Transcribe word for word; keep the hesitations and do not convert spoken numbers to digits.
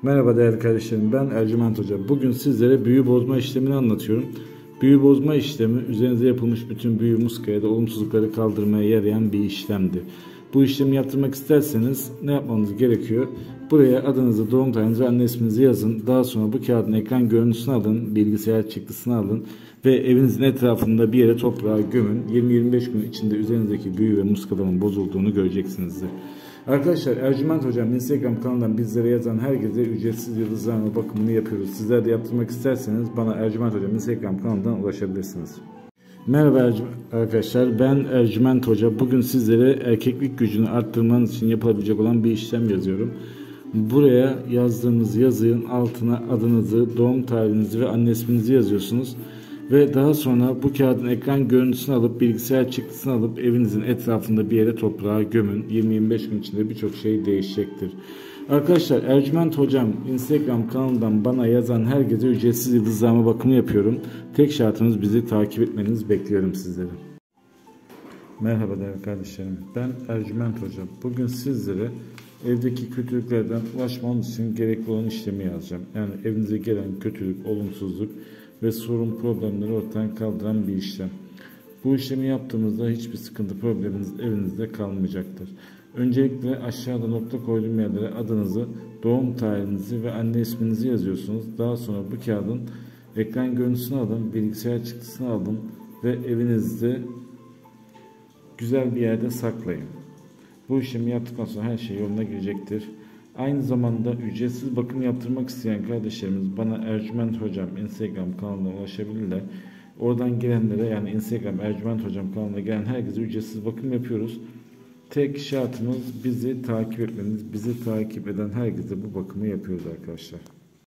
Merhaba değerli kardeşlerim, ben Ercüment Hoca. Bugün sizlere büyü bozma işlemini anlatıyorum. Büyü bozma işlemi üzerinize yapılmış bütün büyü, muska ya da olumsuzlukları kaldırmaya yarayan bir işlemdir. Bu işlemi yaptırmak isterseniz ne yapmanız gerekiyor? Buraya adınızı, doğum tarihinizi ve anne isminizi yazın. Daha sonra bu kağıdın ekran görüntüsünü alın, bilgisayar çıktısını alın ve evinizin etrafında bir yere toprağa gömün. yirmi yirmi beş gün içinde üzerinizdeki büyü ve muskaların bozulduğunu göreceksiniz. Arkadaşlar, Ercüment Hocam Instagram kanalından bizlere yazan herkese ücretsiz yıldızlarla bakımını yapıyoruz. Sizler de yaptırmak isterseniz bana Ercüment Hocam Instagram kanalından ulaşabilirsiniz. Merhaba arkadaşlar, ben Ercüment Hoca. Bugün sizlere erkeklik gücünü arttırmanız için yapılabilecek olan bir işlem yazıyorum. Buraya yazdığınız yazının altına adınızı, doğum tarihinizi ve anne isminizi yazıyorsunuz. Ve daha sonra bu kağıdın ekran görüntüsünü alıp bilgisayar çıktısını alıp evinizin etrafında bir yere toprağa gömün. yirmi yirmi beş gün içinde birçok şey değişecektir. Arkadaşlar, Ercüment Hocam Instagram kanalından bana yazan herkese ücretsiz yıldızlama bakımı yapıyorum. Tek şartımız bizi takip etmeniz, bekliyorum sizleri. Merhaba değerli kardeşlerim, ben Ercüment Hocam. Bugün sizlere evdeki kötülüklerden ulaşmanız için gerekli olan işlemi yazacağım. Yani evinize gelen kötülük, olumsuzluk ve sorun, problemleri ortadan kaldıran bir işlem. Bu işlemi yaptığımızda hiçbir sıkıntı, probleminiz evinizde kalmayacaktır. Öncelikle aşağıda nokta koyduğum yerlere adınızı, doğum tarihinizi ve anne isminizi yazıyorsunuz. Daha sonra bu kağıdın ekran görüntüsünü alın, bilgisayar çıktısını alın ve evinizde güzel bir yerde saklayın. Bu işlemi yaptıktan sonra her şey yoluna girecektir. Aynı zamanda ücretsiz bakım yaptırmak isteyen kardeşlerimiz bana Ercüment Hocam Instagram kanalına ulaşabilirler. Oradan gelenlere, yani Instagram Ercüment Hocam kanalına gelen herkese ücretsiz bakım yapıyoruz. Tek şartımız bizi takip etmeniz. Bizi takip eden herkese bu bakımı yapıyoruz arkadaşlar.